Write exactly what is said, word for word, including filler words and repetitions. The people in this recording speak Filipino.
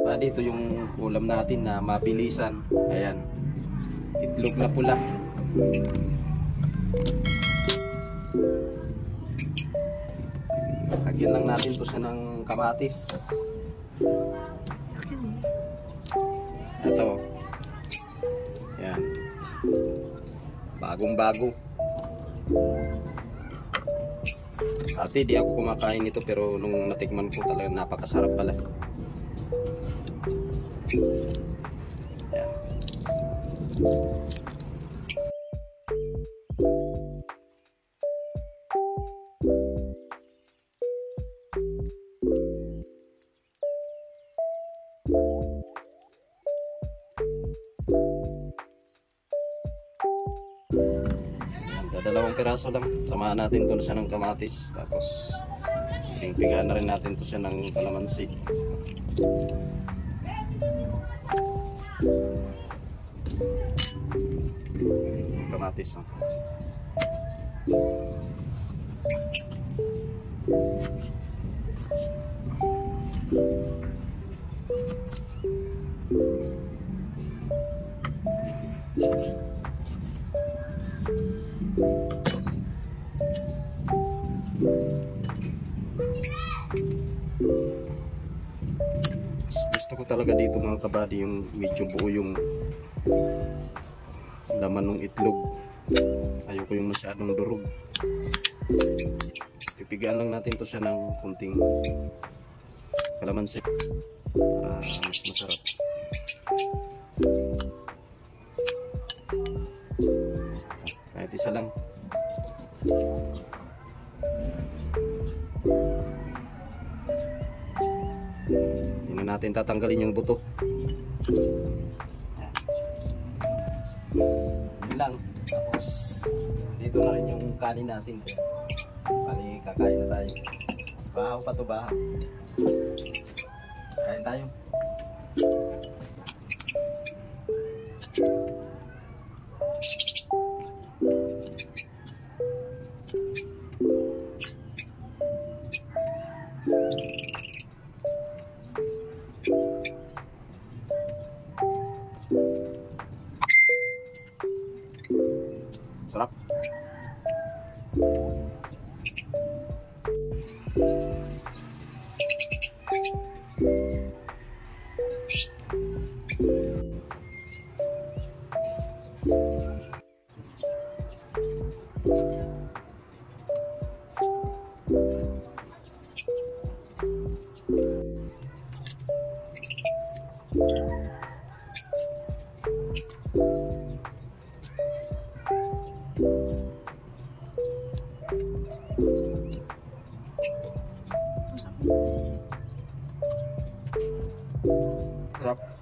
Ah, dito yung ulam natin na mabilisan. Ayan. Itlog na pula. Lagyan lang natin to sa ng kamatis. Ito. Ayan. Bagong bago. Dati di ako kumakain ito, pero nung natikman ko talaga napakasarap pala. Ayan. Dalawang piraso lang, samahan natin to siya ng kamatis, tapos pingpigaan na rin natin to siya ng kalamansi. Kamatis, oh. Gusto ko talaga dito mga kabady yung medyo buo yung laman ng itlog. Ayoko yung masyadong durog. Pipigaan lang natin to siya ng kunting kalamansi para mas masarap. Kahit isa lang. Hindi na natin tatanggalin yung buto. Yun lang. Tapos dito na rin yung kanin natin. Bali kakain na tayo. Bahaw pa to, bahaw. Kain tayo. Sarap. Sarap.